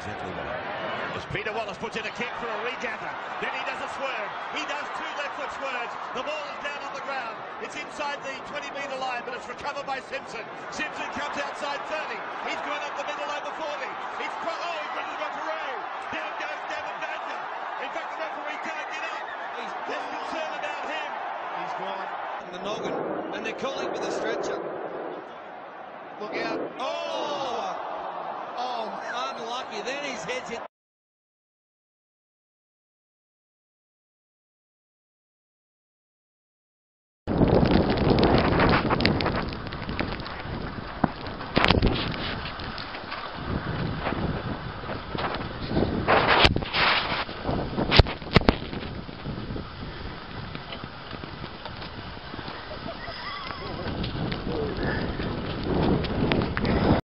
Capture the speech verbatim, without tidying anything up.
gently with it. As Peter Wallace puts in a kick for a regather, then he does a swerve. He does two left foot swerves. The ball is down on the ground. It's inside the twenty metre line, but it's recovered by Simpson. Simpson comes outside thirty. He's gone up the middle over forty. He's oh, he's ready to go for Ray. Down goes Devin Badger. In fact, the referee can't get up. He's There's concern about him. He's gone. The noggin, and they're calling for the stretcher. Look out. Oh! Oh! Unlucky. Then his head's hit.